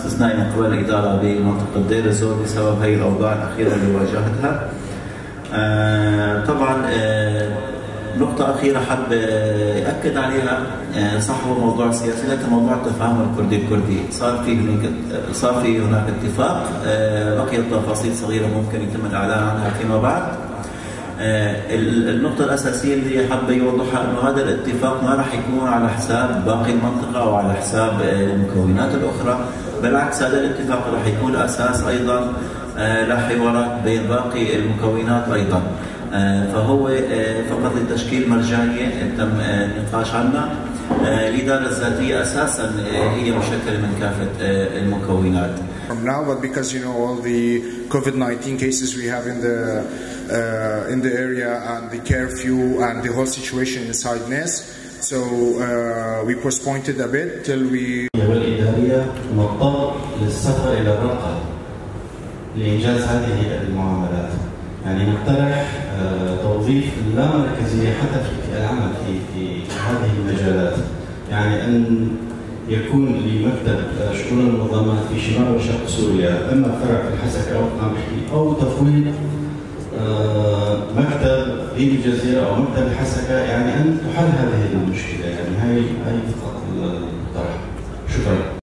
استثنائي من قبل الإدارة بمنطقة دير الزور بسبب هي الأوضاع الأخيرة اللي واجهتها. طبعا نقطة أخيرة حاب أكد عليها، صح هو موضوع سياسي، لكن موضوع التفاهم الكردي صار في هناك اتفاق، بقيت تفاصيل صغيرة ممكن يتم الإعلان عنها فيما بعد. النقطة الأساسية اللي حابة يوضحها أنه هذا الاتفاق ما راح يكون على حساب باقي المنطقة أو على حساب المكونات الأخرى، بالعكس هذا الاتفاق راح يكون أساس أيضا لحوارات بين باقي المكونات أيضا. فهو فقط لتشكيل مرجعية تم النقاش عنها. الإدارة الذاتية أساسا هي مشكلة من كافة المكونات. From now, but because all the COVID-19 cases we have in the area and the curfew and the whole situation inside NES, so we postponed it a bit till we. والإدارية نضطر للسفر إلى الرقة لإنجاز هذه المعاملات. يعني نقترح توظيف اللامركزية حتى في العمل في هذه المجالات، يعني أن يكون لمكتب شؤون المنظمات في شمال وشرق سوريا اما فرع في الحسكه او قامحي او تفويض مكتب في الجزيره او مكتب الحسكه، يعني ان تحل هذه المشكله. يعني هي فقط الطرح. شكرا.